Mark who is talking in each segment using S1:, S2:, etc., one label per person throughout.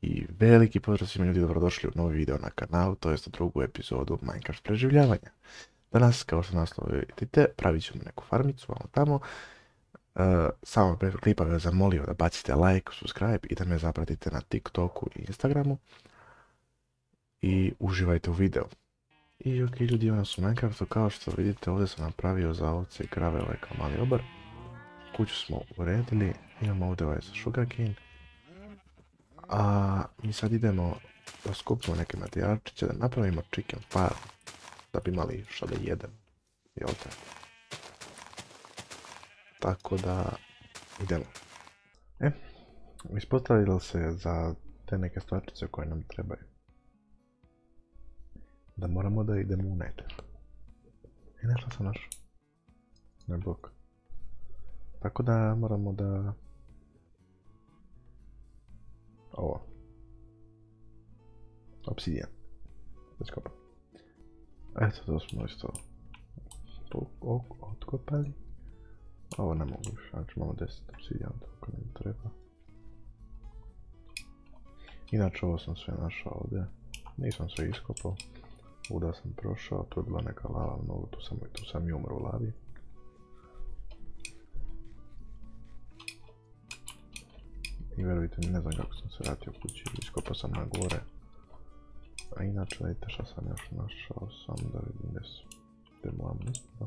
S1: i veliki pozdrav svima ljudi, dobrodošli u novi video na kanalu, to jest drugu epizodu Minecraft preživljavanja. Danas, kao što naslov vidite, pravit ćemo neku farmicu, malo tamo. Samo pre klipa bih vas zamolio da bacite like, subscribe i da me zapratite na TikToku i Instagramu. I uživajte u videu. I ok ljudi, imam nas u Minecraftu, kao što vidite ovdje sam napravio za ovce i krave ovaj kao mali obar. Kuću smo uredili, imamo ovdje ovaj za sugarcane. A mi sad idemo da skupimo neke materijalčiće, da napravimo chicken farm, da bi imali što da jedem, jel te? Tako da idemo. Ispostavilo se za te neke stvarčice koje nam trebaju da moramo da idemo u Nether. I nešto sam našao. Ne blok. Tako da moramo da... Ovo. Obsidijan. Iskopam. Eto, to smo isto otkopali. Ovo ne mogu više, znači imamo 10 obsidijan, tako nam treba. Inače ovo sam sve našao ovdje. Nisam sve iskopao. Uda sam prošao, tu je bila neka lava mnogo, tu sam i umro u lavi. I verujte mi, ne znam kako sam se vratio kući, iskopao sam na gore. A inače, vidite šta sam još našao, samo da vidim gdje su. Idemo vam isto.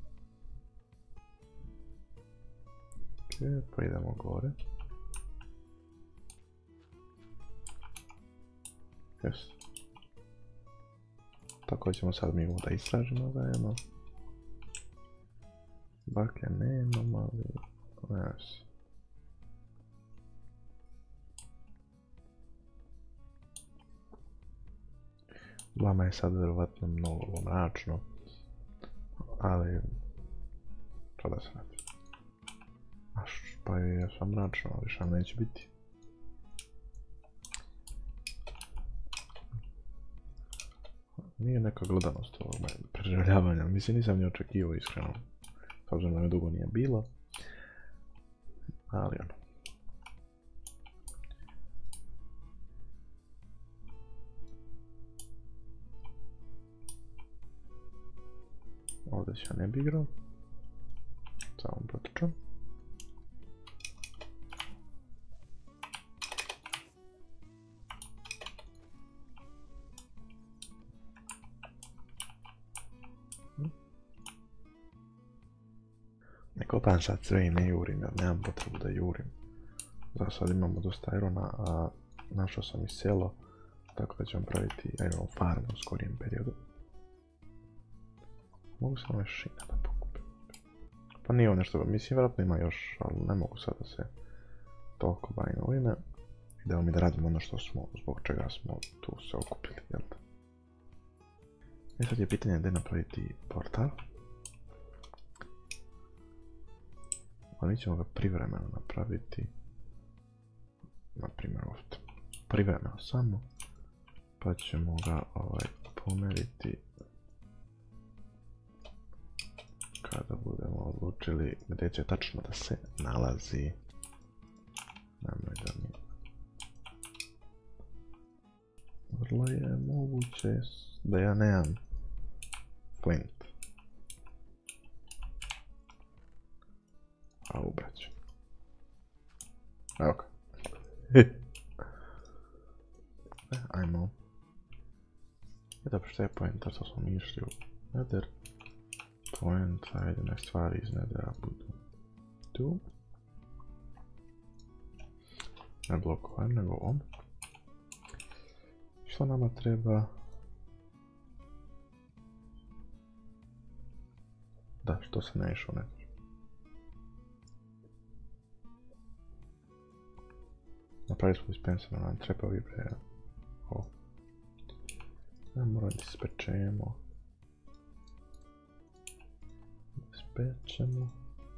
S1: Ok, pa idemo gore. Yes. Tako ćemo sad mi da istražimo zajedno. Baklje nemam, ali... Yes. Vama je sad vjerovatno mnogo mračno, ali... Što da se radi? Pa je sam mračno, ali šta neće biti. Nije neka gledanost ovog preživljavanja, mislim nisam ni očekivao iskreno. S obzirom da me dugo nije bilo. Ali ono. Ovdje se ja ne bi igrao. Samo potičem. Ne kopam sad sve i ne jurim, jer nemam potrebu da jurim. Za sad imamo dosta irona, a našao sam i selo, tako da ćemo praviti iron farm u skorijem periodu. Mogu samo još šina da pokupim. Pa nije ovo nešto, mislim vjerojatno ima još, ali ne mogu sad da se toliko bavim ovime. Idemo mi da radimo ono što smo, zbog čega smo tu se okupili, jel da? I sad je pitanje gdje napraviti portal. A mi ćemo ga privremeno napraviti. Na primjer ovdje. Privremeno samo. Pa ćemo ga pomeriti kada budemo odlučili gdje će tačno da se nalazi. Nemoj da mi... Vrlo je moguće da ja nemam flint. A ubraću. Evo ga. Ajmo. Dobro, što je poenta, to smo mi išli u Nether. Point, ajde, nek stvari iz Nethera budu tu. Ne blokovan, nego on. Što nama treba? Da, što se ne išao u Nether. Napravili smo dispensera, nam treba vibre. Ja moram da ispečemo. Ispečemo.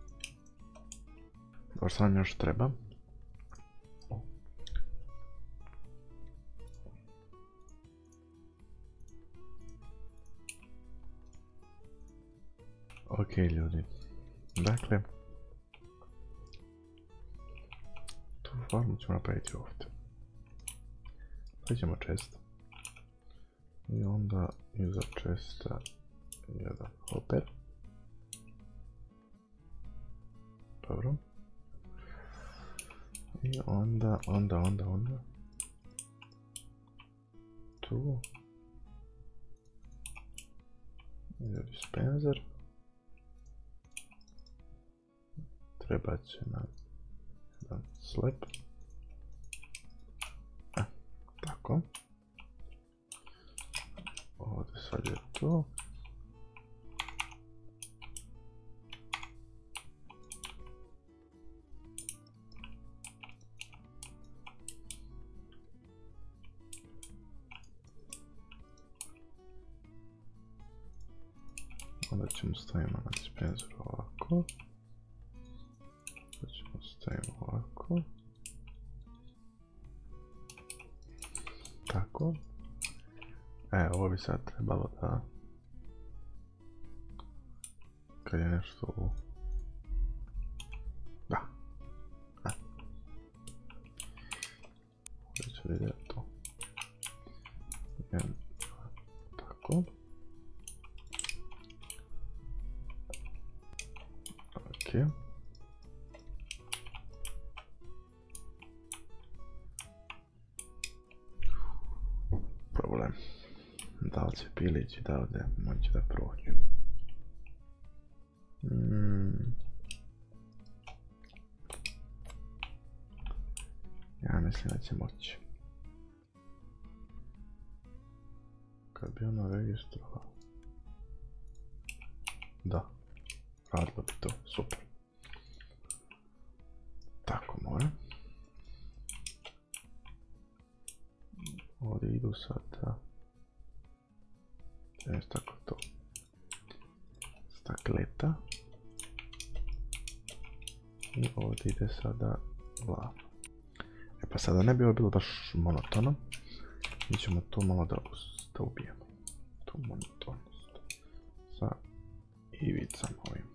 S1: Dobro, sad nam još treba. Ok ljudi. Dakle. Tu farmu ćemo napraviti ovdje. Sad ćemo čest. I onda iza česta jedan hopper. Dobro. I onda tu iza dispenser. Treba će nam jedan slep. Tako. Ovdje sad je to. Onda ćemo stavimo na dispenser ovako. Onda ćemo stavimo ovako. Tako. Ovo bi sad trebalo da... Kad je nešto u... Da. Ovdje ću vidjeti to. Tako. Ok. Problem. Da li će pilići da ovdje moći da prođu? Ja mislim da će moći. Kad bi ono registrovao. Da. Radilo bi to. Super. Tako mora. Ovdje idu sada. Tako to. Stakleta. I ovdje ide sada lava. Pa sada ne bi ovo bilo baš monotono. Mi ćemo to malo da ubijemo. Tu monotonost. Sa ivicama ovim.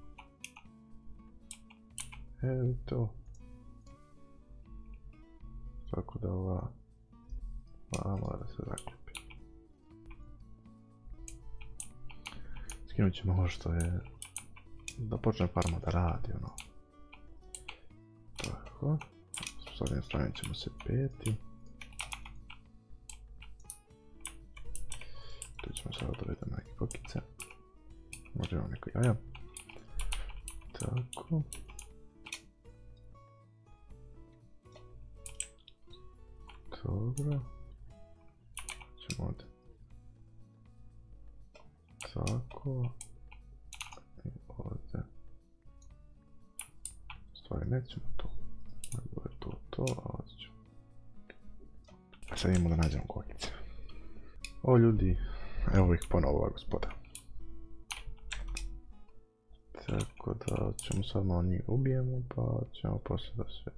S1: Evo to. Tako da ova mora da se zaklopi. Skinut ćemo ovo što je... Da počne farma da radi, ono. Tako. S ovim stranim ćemo se peti. Tu ćemo sada dovedemo neke kokice. Može ovo neko jaja. Tako. Dobro. Ćemo ovdje. Tako. I ovdje. Stvari nećemo to. Nego je to, a ovdje ćemo. A sad idemo da nađemo kokice. O ljudi, evo ih ponovo ova gospoda. Tako da ćemo sad malo njih ubijemo, pa ćemo poslije da sve.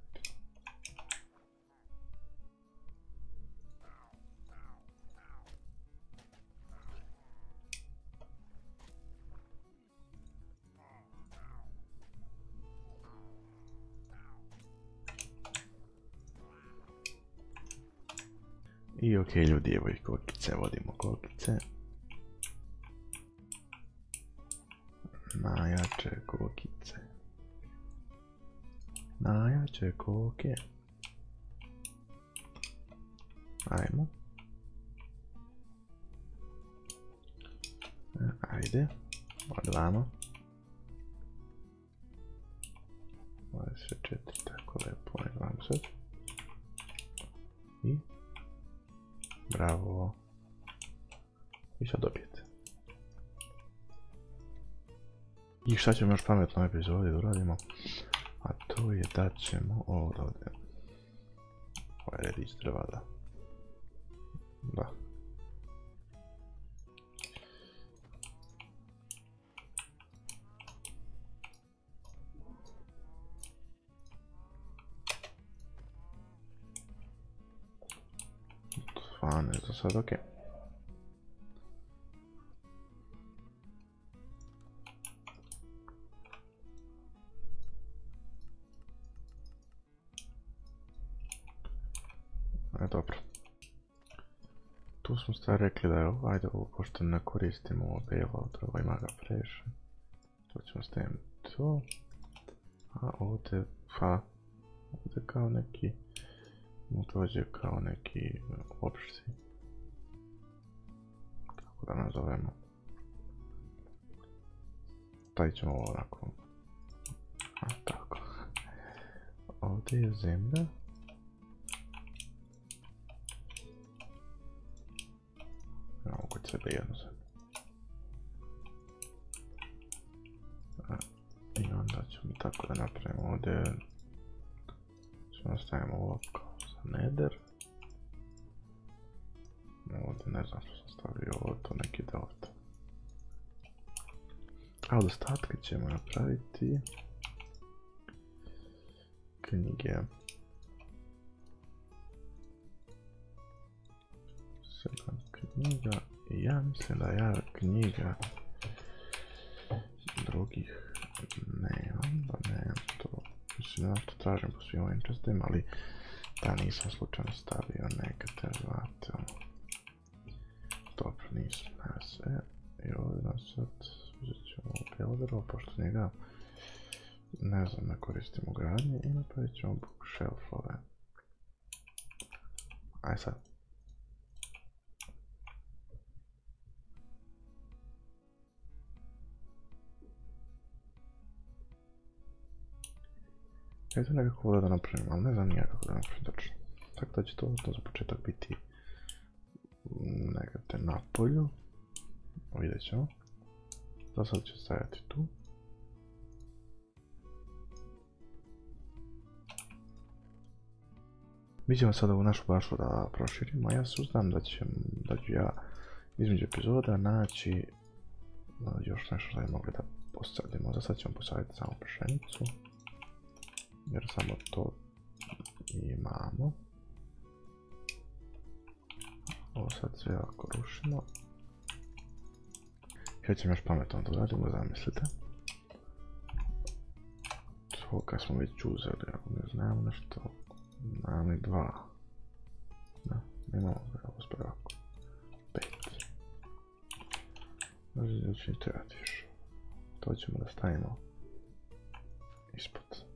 S1: I okej ljudi, evo ih kokice, vodimo kokice. Najjače kokice. Najjače koke. Ajmo. Ajde. Od vama. 24, tako lepo, ne gledam sad. I... Bravo. I sad dobijete. I šta ćemo još pametno u epizodi da uradimo? A to je da ćemo ovdje. Ovaj redić treba da. Da. Fane za sad, okej. Dobro. Tu smo stvar rekli da je ovaj da ovo, pošto ne koristimo ovo bailout, ovo ima ga previše. To ćemo staviti to. A ovdje, ovdje kao neki, mu dođe kao neki opšti. Kako da nazovemo. Stavit ćemo ovo onako. Tako. Ovdje je zemlja. Imamo kod sebe jednu zemlju. I onda ćemo tako da napravimo ovdje. Ćemo stavimo ovo kao za nether. Ovdje ne znam što sam stavio ovo, to neki delta. A od ostatka ćemo napraviti knjige. 7 knjiga i ja mislim da ja knjiga drugih nemam, da nemam to. Mislim da to tražim po svim ovim čestima, ali da nisam slučajno stavio nekate, znate ono. Dobro, nisam, nema sve. I ovdje nam sad uzet ćemo builderova, pošto njega ne znam, ne koristim u gradnji i napravit ćemo bookshelfove. Aj sad. Ja to nekako volim da napravim, ali ne znam nikako da napravim točno. Tako da će to za početak biti nekako na polju. Vidjet ćemo. Za sad će stajati tu. Mi ćemo sad ovu našu bašu da proširimo, a ja se uznam da ću ja između epizoda naći još nešto da je mogli da posadimo. Za sad ćemo posaditi samo pšenicu, jer samo to imamo. Ovo sad sve ovako rušimo. Ja ćemo još pametno da uradimo, zamislite. To kad smo već uzeli, ako ne znamo nešto, imamo i 2. Da, imamo ovo spravo. 5. Možda će mi trebati više. To ćemo da stavimo ispod.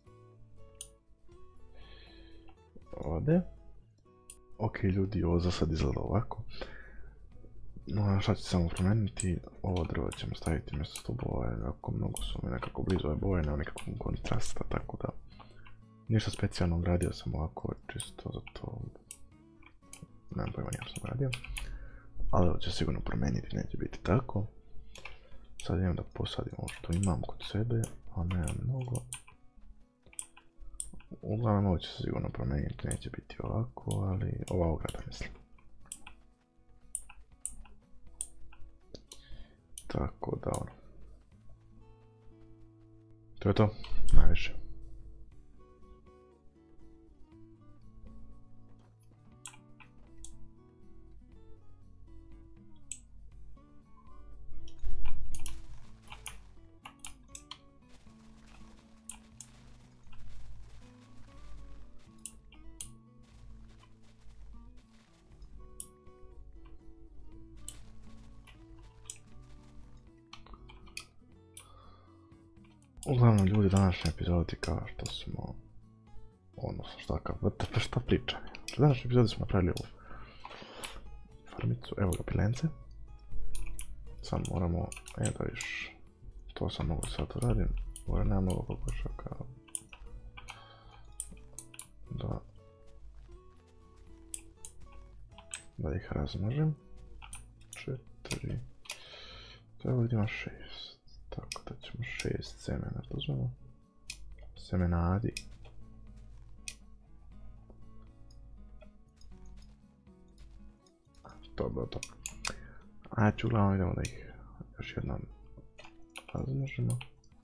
S1: Ovdje. Ok ljudi, ovo za sad izgleda ovako. No, šta ću samo promijeniti, ovo drvo ćemo staviti mjesto stubova, jako mnogo su mi nekako blizu ove boje, nema nikakvog kontrasta, tako da ništa specijalno gradio sam ovako, čisto za to, nemam pojma nijem sam gradio, ali ovo će sigurno promijeniti, neće biti tako. Sad idem da posadim ovo što imam kod sebe, a nemam mnogo. Uglavnom ovo će se sigurno promijeniti, neće biti ovako, ali ova ograda mislim. Tako da ono. To je to, najviše. Uglavnom ljudi, današnji epizodi kao što smo, odnosno šta pričam. U današnji epizodi smo napravili ovu farmicu, evo ga pilence. Samo moramo, da viš, to sam mogu sad uradim, ovo nema mnogo kokošaka. Da ih razmažem. 4, to je ovdje ima 6. Tako da ćemo 6 semena uzmemo. Semenadi. Dobro, to. Znači, uglavnom idemo da ih još jednom razmnožimo.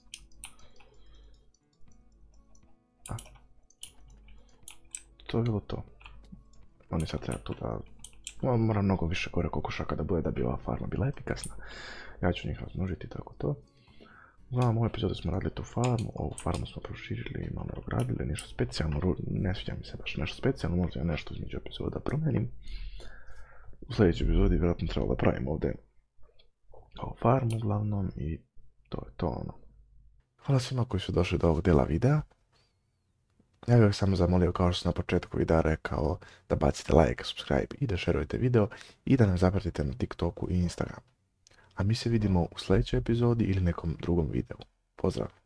S1: To je bilo to. Oni sad treba tu da... Mora mnogo više gore kokošaka da bude da bi ova farma bila efikasna. Ja ću njih razmnožiti, tako to. Uglavnom, u ovoj epizodi smo radili tu farmu, ovu farmu smo proširili i malo ogradili, nešto specijalno, ne sviđa mi se baš nešto specijalno, možda ja nešto između epizoda promenim. U sljedećoj epizodi vjerojatno trebalo da pravim ovdje kao farm uglavnom i to je to ono. Hvala svima koji su došli do ovog dijela videa. Ja bih samo zamolio, kao što sam na početku videa rekao, da bacite like, subscribe i da šerujete video i da nam zapratite na TikToku i Instagramu. A mi se vidimo u sljedećoj epizodi ili nekom drugom videu. Pozdrav!